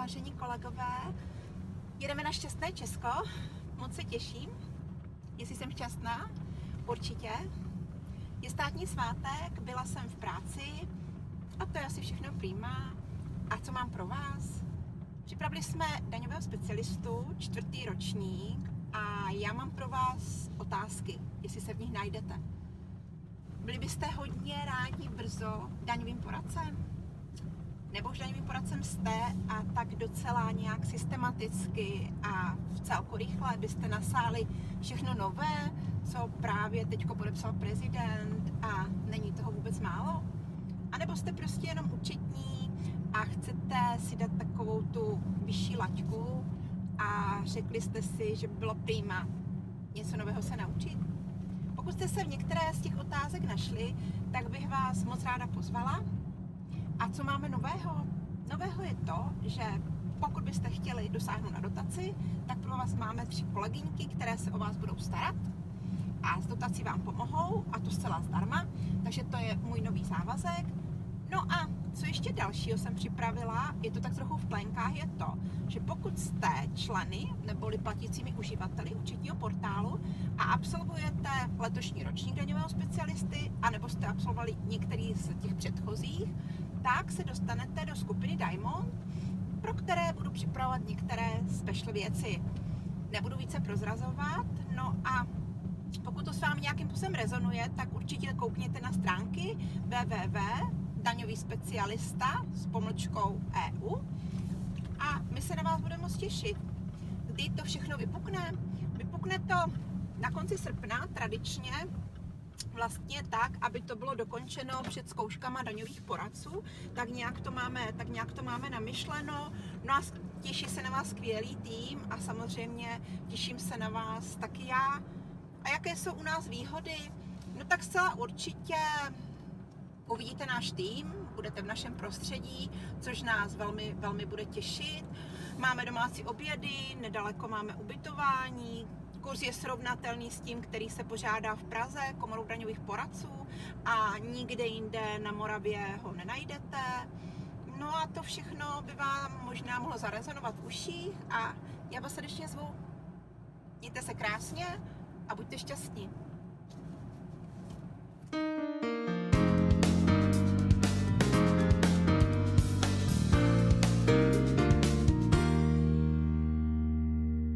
vážení kolegové. Jedeme na šťastné Česko, moc se těším. Jestli jsem šťastná? Určitě. Je státní svátek, byla jsem v práci a to je asi všechno prima. A co mám pro vás? Připravili jsme daňového specialistu, 4. ročník, a já mám pro vás otázky, jestli se v nich najdete. Byli byste hodně rádi brzo daňovým poradcem? Nebo už daňovým poradcem jste a tak docela nějak systematicky a v celku rychle byste nasáli všechno nové, co právě teďko podepsal prezident a není toho vůbec málo? A nebo jste prostě jenom účetní a chcete si dát takovou tu vyšší laťku a řekli jste si, že by bylo prima něco nového se naučit? Pokud jste se v některé z těch otázek našli, tak bych vás moc ráda pozvala. A co máme nového? Nového je to, že pokud byste chtěli dosáhnout na dotaci, tak pro vás máme 3 kolegyňky, které se o vás budou starat a s dotací vám pomohou, a to zcela zdarma, takže to je můj nový závazek. No a co ještě dalšího jsem připravila, je to tak trochu v plenkách, je to, že pokud jste členy neboli platícími uživateli účetního portálu a absolvujete letošní ročník daňového specialisty, anebo jste absolvovali některý z těch předchozích, tak se dostanete do skupiny Diamond, pro které budu připravovat některé special věci. Nebudu více prozrazovat, no a pokud to s vámi nějakým způsobem rezonuje, tak určitě koukněte na stránky www.daňovýspecialista.eu a my se na vás budeme moc těšit. Kdy to všechno vypukne? Vypukne to na konci srpna, tradičně, vlastně tak, aby to bylo dokončeno před zkouškama daňových poradců, tak nějak to máme namyšleno. No a těší se na vás skvělý tým a samozřejmě těším se na vás taky já. A jaké jsou u nás výhody? No tak zcela určitě uvidíte náš tým, budete v našem prostředí, což nás velmi, velmi bude těšit. Máme domácí obědy, nedaleko máme ubytování, kurz je srovnatelný s tím, který se pořádá v Praze komorou daňových poradců a nikde jinde na Moravě ho nenajdete. No a to všechno by vám možná mohlo zarezonovat v uších a já vás srdečně zvu. Mějte se krásně a buďte šťastní.